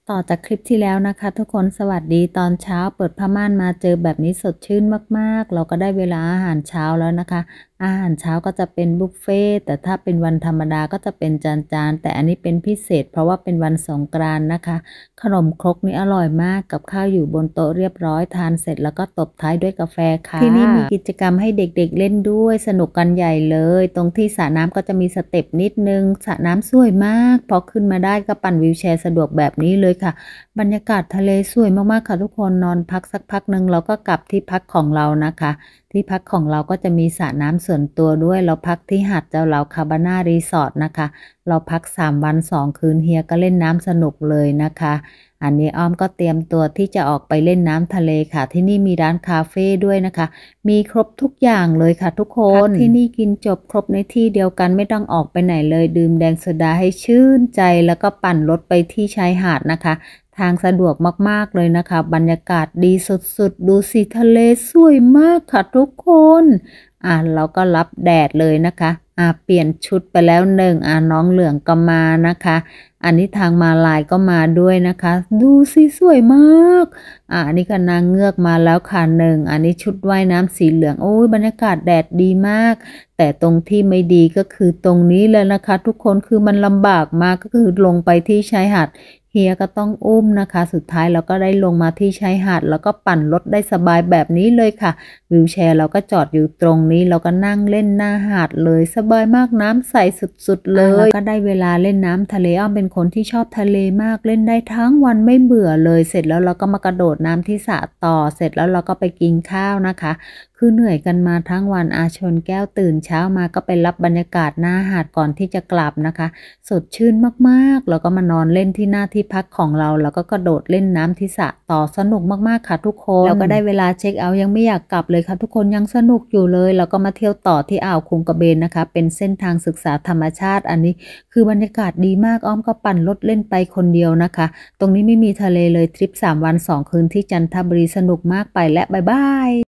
ต่อจากคลิปที่แล้วนะคะทุกคนสวัสดีตอนเช้าเปิดผ้าม่านมาเจอแบบนี้สดชื่นมากๆเราก็ได้เวลาอาหารเช้าแล้วนะคะอาหารเช้าก็จะเป็นบุฟเฟ่ต์แต่ถ้าเป็นวันธรรมดาก็จะเป็นจานๆแต่อันนี้เป็นพิเศษเพราะว่าเป็นวันสงกรานต์นะคะขนมครกนี่อร่อยมากกับข้าวอยู่บนโต๊ะเรียบร้อยทานเสร็จแล้วก็ตบท้ายด้วยกาแฟค่ะที่นี่มีกิจกรรมให้เด็กๆเล่นด้วยสนุกกันใหญ่เลยตรงที่สระน้ำก็จะมีสเต็ปนิดนึงสระน้ำสวยมากพอขึ้นมาได้ก็ปั่นวีลแชร์สะดวกแบบนี้เลยค่ะ บรรยากาศทะเลสวยมากๆค่ะทุกคนนอนพักสักพักหนึ่งเราก็กลับที่พักของเรานะคะที่พักของเราก็จะมีสระน้ำส่วนตัวด้วยเราพักที่หาดเจ้าเหลาคาบาน่ารีสอร์ทนะคะเราพัก3 วัน2 คืนเฮียก็เล่นน้ำสนุกเลยนะคะอันนี้อ้อมก็เตรียมตัวที่จะออกไปเล่นน้ำทะเลค่ะที่นี่มีร้านคาเฟ่ด้วยนะคะมีครบทุกอย่างเลยค่ะทุกคนที่นี่กินจบครบในที่เดียวกันไม่ต้องออกไปไหนเลยดื่มแดงโซดาให้ชื่นใจแล้วก็ปั่นรถไปที่ชายหาดนะคะ ทางสะดวกมากๆเลยนะคะบรรยากาศดีสุดๆดูสิทะเลสวยมากค่ะทุกคนเราก็รับแดดเลยนะคะเปลี่ยนชุดไปแล้วหนึ่งน้องเหลืองก็มานะคะอันนี้ทางมาลายก็มาด้วยนะคะดูสิสวยมากอันนี้ก็นางเงือกมาแล้วค่ะหนึ่งอันนี้ชุดว่ายน้ำสีเหลืองโอ้ยบรรยากาศแดดดีมากแต่ตรงที่ไม่ดีก็คือตรงนี้เลยนะคะทุกคนคือมันลำบากมากก็คือลงไปที่ชายหาด เฮียก็ต้องอุ้มนะคะสุดท้ายเราก็ได้ลงมาที่ชายหาดแล้วก็ปั่นรถได้สบายแบบนี้เลยค่ะวีลแชร์เราก็จอดอยู่ตรงนี้เราก็นั่งเล่นหน้าหาดเลยสบายมากน้ำใสสุดๆเลยแล้วก็ได้เวลาเล่นน้ำทะเลอ้อมเป็นคนที่ชอบทะเลมากเล่นได้ทั้งวันไม่เบื่อเลยเสร็จแล้วเราก็มากระโดดน้ำที่สระต่อเสร็จแล้วเราก็ไปกินข้าวนะคะคือเหนื่อยกันมาทั้งวันชนแก้วตื่นเช้ามาก็ไปรับบรรยากาศหน้าหาดก่อนที่จะกลับนะคะสดชื่นมากๆแล้วก็มานอนเล่นที่หน้าที่พักของเราแล้วก็กระโดดเล่นน้ำที่สระต่อสนุกมากๆค่ะทุกคนแล้วก็ได้เวลาเช็คเอาท์ยังไม่อยากกลับเลยค่ะทุกคนยังสนุกอยู่เลยแล้วก็มาเที่ยวต่อที่อ่าวคุงกระเบนนะคะเป็นเส้นทางศึกษาธรรมชาติอันนี้คือบรรยากาศดีมากอ้อมก็ปั่นรถเล่นไปคนเดียวนะคะตรงนี้ไม่มีทะเลเลยทริป3 วัน 2 คืนที่จันทบุรีสนุกมากไปและบ๊ายบาย